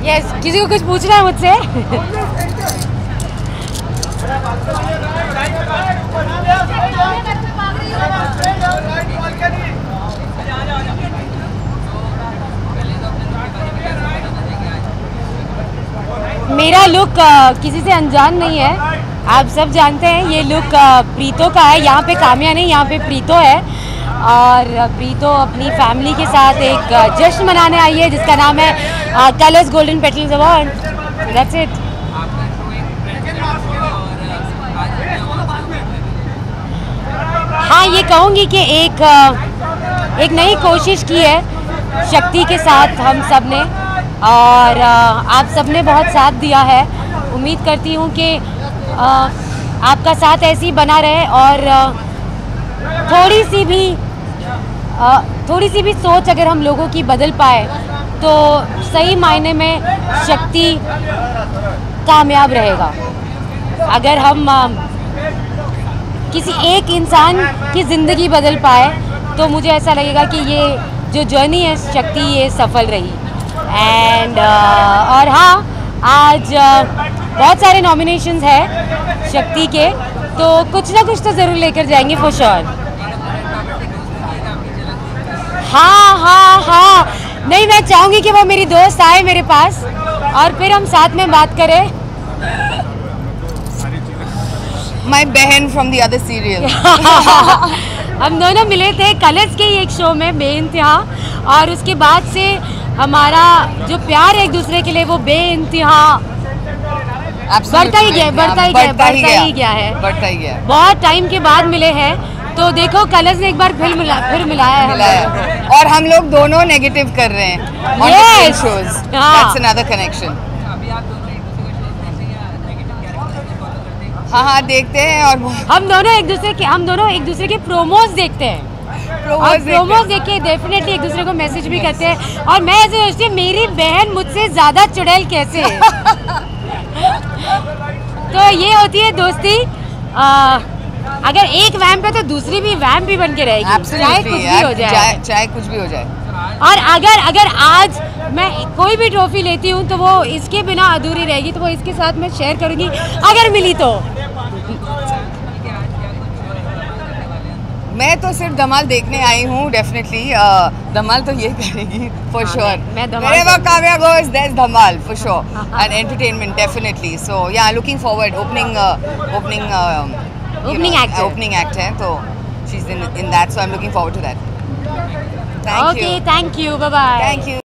Yes, किसी को कुछ पूछना है मुझसे? मेरा लुक किसी से अनजान नहीं है, आप सब जानते हैं। ये लुक प्रीतो का है। यहाँ पे काम्या नहीं, यहाँ पे प्रीतो है। और प्रीतो अपनी फैमिली के साथ एक जश्न मनाने आई है जिसका नाम है Colors golden petals award. That's it. हाँ, ये कहूँगी कि एक नई कोशिश की है शक्ति के साथ हम सब ने, और आप सब ने बहुत साथ दिया है। उम्मीद करती हूँ कि आपका साथ ऐसे ही बना रहे, और थोड़ी सी भी सोच अगर हम लोगों की बदल पाए तो सही मायने में शक्ति कामयाब रहेगा। अगर हम किसी एक इंसान की ज़िंदगी बदल पाए तो मुझे ऐसा लगेगा कि ये जो जर्नी है शक्ति, ये सफल रही। एंड और हाँ, आज बहुत सारे नॉमिनेशंस हैं शक्ति के, तो कुछ ना कुछ तो ज़रूर लेकर जाएंगे फॉर श्योर। हाँ, नहीं, मैं चाहूँगी कि वो मेरी दोस्त आए मेरे पास और फिर हम साथ में बात करें। My बहन from the other serial। हम दोनों मिले थे कलर्स के एक शो में बेइंतहा, और उसके बाद से हमारा जो प्यार है एक दूसरे के लिए वो बेइंतहा बढ़ता ही गया है। बहुत टाइम के बाद मिले हैं, तो देखो कलर्स ने एक बार फिर मिलाया है। और हम लोग दोनों नेगेटिव कर रहे हैं on different shows। That's another connection। हाँ, देखते हैं। और हम दोनों एक दूसरे के प्रोमोज देखते हैं, और प्रोमोज देख के डेफिनेटली एक दूसरे को मैसेज भी करते हैं। और मैं ऐसे सोचती हूँ मेरी बहन मुझसे ज़्यादा चुड़ैल कैसे है। तो ये होती है दोस्ती। अगर एक वैम्प है तो दूसरी भी वैम्प भी बन के रहेगी, चाहे कुछ भी हो जाए। चाहे कुछ भी हो जाए। और अगर आज मैं कोई भी ट्रॉफी लेती हूँ तो वो इसके बिना अधूरी रहेगी, तो वो इसके साथ मैं शेयर करूँगी अगर मिली तो। मैं तो सिर्फ धमाल देखने आई हूँ। डेफिनेटली धमाल तो ये करेगी for sure. Wherever Kavya goes, there's धमाल for sure and entertainment definitely। So yeah, looking forward। opening act है, तो she's in that, so I'm looking forward to that। Thank you. Okay, thank you. Bye bye. Thank you.